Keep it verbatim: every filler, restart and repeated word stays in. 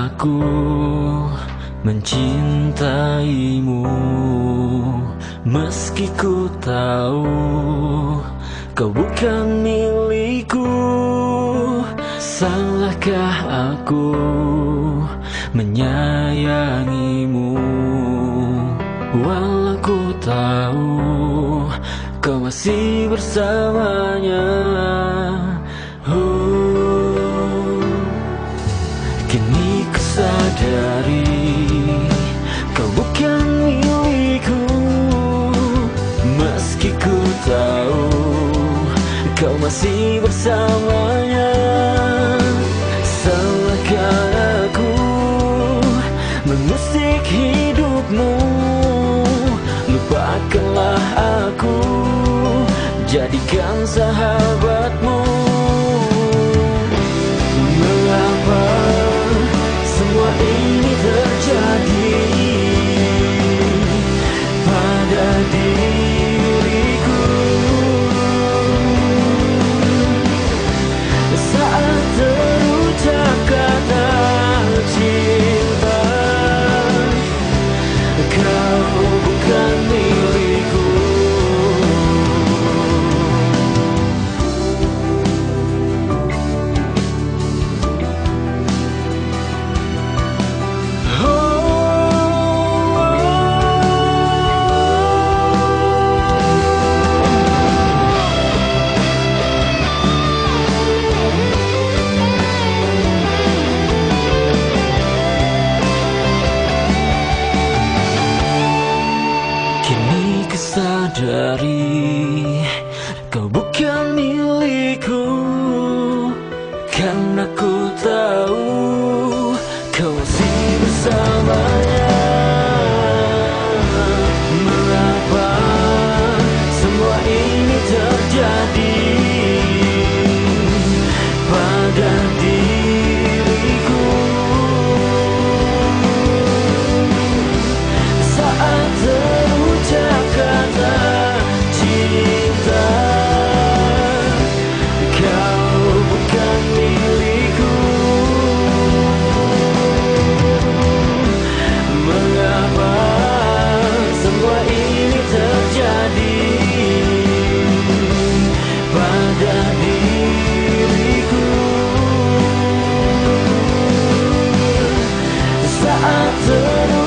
aku mencintaimu, meski ku tahu kau bukan milikku. Salahkah aku menyayangimu, walau ku tahu kau masih bersamanya. Oh, kini ku sadari kau bukan milikku, meski ku tahu kau masih bersamanya. Salahkah aku mengusik hidupmu, lupakanlah aku, jadikan sahabatmu. Mengapa semua ini terjadi pada diriku? Saat terucap kata cinta, kau bukan milikku. Kini kesadari kau bukan milikku, karena ku tahu kau masih bersamanya. Mengapa semua ini terjadi pada diriku? Saat terucap kata cinta, kau bukan milikku. Mengapa semua ini terjadi pada diriku? Saat terucap